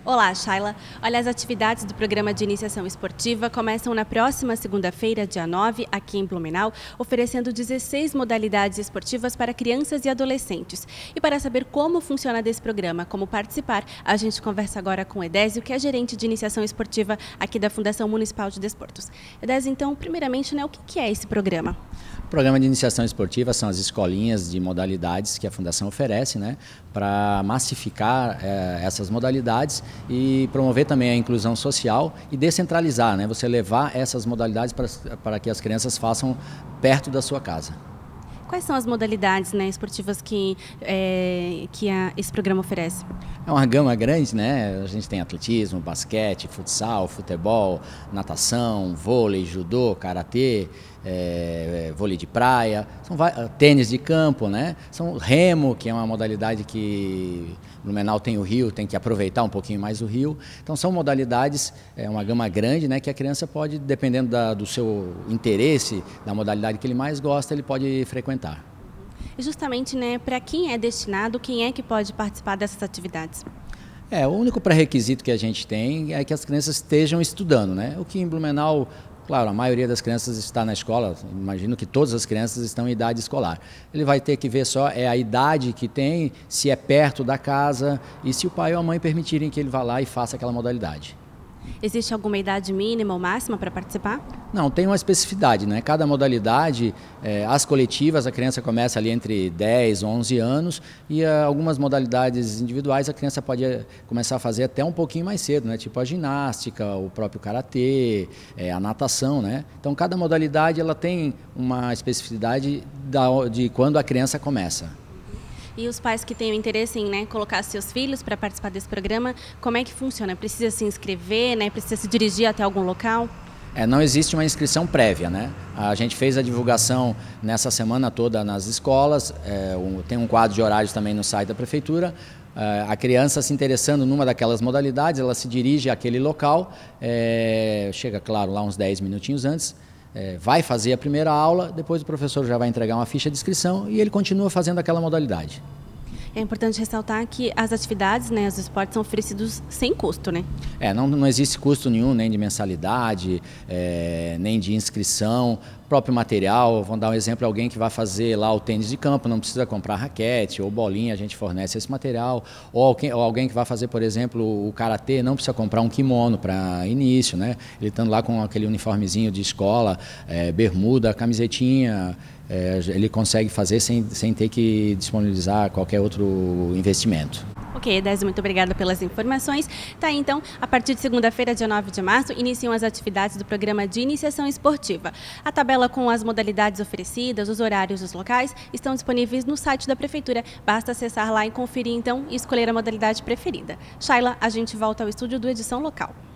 Olá, Shayla. Olha, as atividades do programa de iniciação esportiva começam na próxima segunda-feira, dia 9, aqui em Blumenau, oferecendo 16 modalidades esportivas para crianças e adolescentes. E para saber como funciona desse programa, como participar, a gente conversa agora com o Edésio, que é gerente de iniciação esportiva aqui da Fundação Municipal de Desportos. Edésio, então, primeiramente, o que é esse programa? O programa de iniciação esportiva são as escolinhas de modalidades que a Fundação oferece, para massificar essas modalidades e promover também a inclusão social e descentralizar, você levar essas modalidades para que as crianças façam perto da sua casa. Quais são as modalidades esportivas que esse programa oferece? É uma gama grande, A gente tem atletismo, basquete, futsal, futebol, natação, vôlei, judô, karatê, vôlei de praia, tênis de campo, São remo, que é uma modalidade que Blumenau tem o rio, tem que aproveitar um pouquinho mais o rio. Então são modalidades, uma gama grande, que a criança pode, dependendo do seu interesse, da modalidade que ele mais gosta, ele pode frequentar. E justamente, para quem é destinado, quem é que pode participar dessas atividades? O único pré-requisito que a gente tem é que as crianças estejam estudando, O que em Blumenau, claro, a maioria das crianças está na escola, imagino que todas as crianças estão em idade escolar. Ele vai ter que ver só a idade que tem, se é perto da casa e se o pai ou a mãe permitirem que ele vá lá e faça aquela modalidade. Existe alguma idade mínima ou máxima para participar? Não, tem uma especificidade, Cada modalidade, as coletivas, a criança começa ali entre 10 e 11 anos e algumas modalidades individuais a criança pode começar a fazer até um pouquinho mais cedo, Tipo a ginástica, o próprio karatê, a natação, Então cada modalidade ela tem uma especificidade de quando a criança começa. E os pais que tenham interesse em colocar seus filhos para participar desse programa, como é que funciona? Precisa se inscrever, Precisa se dirigir até algum local? Não existe uma inscrição prévia, A gente fez a divulgação nessa semana toda nas escolas, tem um quadro de horários também no site da prefeitura. A criança se interessando numa daquelas modalidades, ela se dirige àquele local, chega, claro, lá uns 10 minutinhos antes, vai fazer a primeira aula, depois o professor já vai entregar uma ficha de inscrição e ele continua fazendo aquela modalidade. É importante ressaltar que as atividades, os esportes são oferecidos sem custo, Não existe custo nenhum, nem de mensalidade, nem de inscrição, próprio material. Vamos dar um exemplo, alguém que vai fazer lá o tênis de campo, não precisa comprar raquete ou bolinha, a gente fornece esse material. Ou alguém que vai fazer, por exemplo, o karatê, não precisa comprar um kimono para início, Ele estando lá com aquele uniformezinho de escola, bermuda, camisetinha, ele consegue fazer sem ter que disponibilizar qualquer outro investimento. Ok, Edésio, muito obrigada pelas informações. Tá aí, então, a partir de segunda-feira, dia 9 de março, iniciam as atividades do programa de iniciação esportiva. A tabela com as modalidades oferecidas, os horários e os locais estão disponíveis no site da Prefeitura. Basta acessar lá e conferir, então, e escolher a modalidade preferida. Shayla, a gente volta ao estúdio do Edição Local.